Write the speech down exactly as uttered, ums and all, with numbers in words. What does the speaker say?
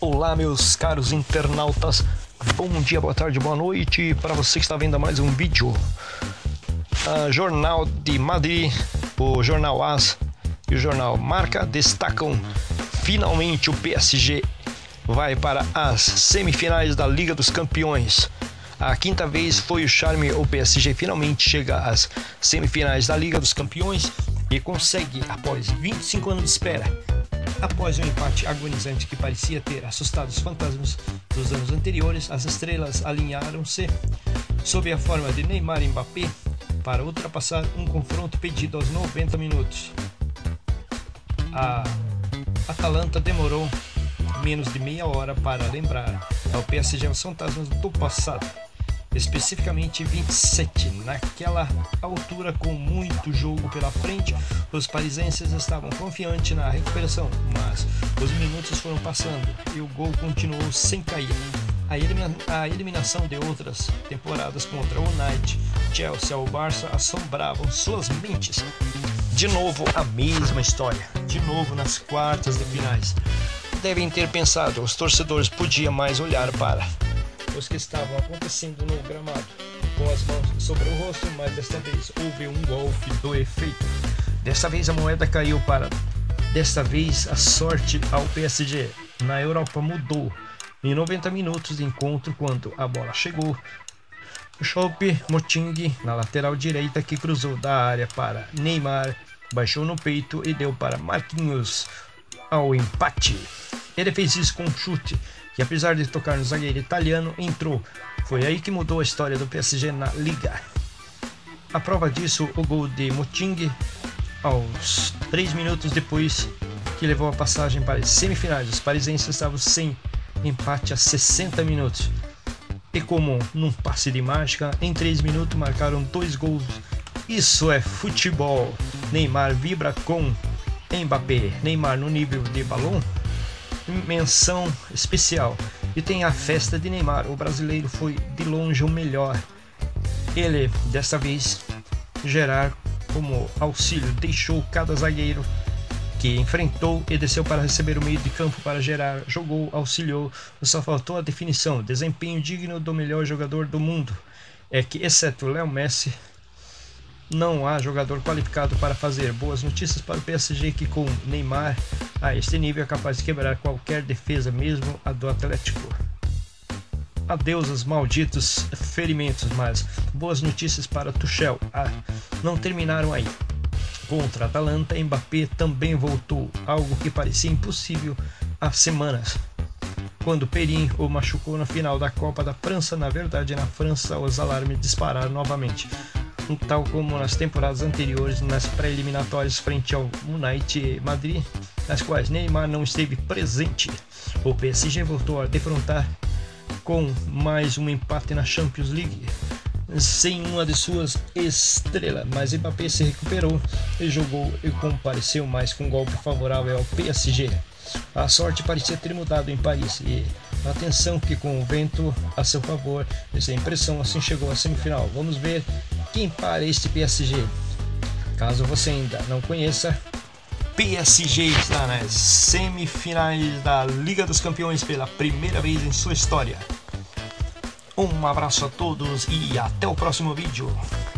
Olá, meus caros internautas, bom dia, boa tarde, boa noite para você que está vendo mais um vídeo. A Jornal de Madrid, o Jornal AS e o Jornal Marca destacam: finalmente o P S G vai para as semifinais da Liga dos Campeões. A quinta vez foi o charme, o P S G finalmente chega às semifinais da Liga dos Campeões e consegue, após vinte e cinco anos de espera, após um empate agonizante que parecia ter assustado os fantasmas dos anos anteriores, as estrelas alinharam-se sob a forma de Neymar e Mbappé para ultrapassar um confronto pedido aos noventa minutos. A Atalanta demorou menos de meia hora para lembrar ao P S G os fantasmas do passado, especificamente vinte e sete. Naquela altura, com muito jogo pela frente, os parisienses estavam confiantes na recuperação, mas os minutos foram passando e o gol continuou sem cair. A, elimina a eliminação de outras temporadas contra o United, Chelsea ou Barça assombravam suas mentes. De novo a mesma história, de novo nas quartas de finais. Devem ter pensado, os torcedores podiam mais olhar para os que estavam acontecendo no gramado com as mãos sobre o rosto, mas desta vez houve um golpe do efeito. Desta vez a moeda caiu para desta vez a sorte ao P S G. Na Europa mudou em noventa minutos de encontro, quando a bola chegou. Choupo-Moting na lateral direita, que cruzou da área para Neymar, baixou no peito e deu para Marquinhos ao empate. Ele fez isso com um chute que, apesar de tocar no zagueiro italiano, entrou. Foi aí que mudou a história do P S G na Liga. A prova disso, o gol de Moting aos três minutos depois, que levou a passagem para as semifinais. Os parisienses estavam sem empate a sessenta minutos. E como num passe de mágica, em três minutos marcaram dois gols. Isso é futebol. Neymar vibra com Mbappé. Neymar no nível de balão. Menção especial. E tem a festa de Neymar. O brasileiro foi de longe o melhor. Ele, desta vez, Gerard como auxílio, deixou cada zagueiro que enfrentou e desceu para receber o meio de campo para Gerard. Jogou, auxiliou, só faltou a definição. Desempenho digno do melhor jogador do mundo. É que, exceto Léo Messi, não há jogador qualificado para fazer. Boas notícias para o P S G, que com Neymar a este nível é capaz de quebrar qualquer defesa, mesmo a do Atlético. Adeus aos malditos ferimentos, mas boas notícias para Tuchel. Ah, não terminaram aí. Contra a Atalanta, Mbappé também voltou, algo que parecia impossível há semanas, quando Perin o machucou na final da Copa da França. Na verdade, na França, os alarmes dispararam novamente, tal como nas temporadas anteriores, nas pré-eliminatórias frente ao United Madrid, nas quais Neymar não esteve presente. O P S G voltou a defrontar com mais um empate na Champions League, sem uma de suas estrelas, mas Mbappé se recuperou e jogou e compareceu mais com um golpe favorável ao P S G. A sorte parecia ter mudado em Paris, e atenção que, com o vento a seu favor e sem pressão, assim chegou à semifinal. Vamos ver quem para este P S G. Caso você ainda não conheça, P S G está nas semifinais da Liga dos Campeões pela primeira vez em sua história. Um abraço a todos e até o próximo vídeo.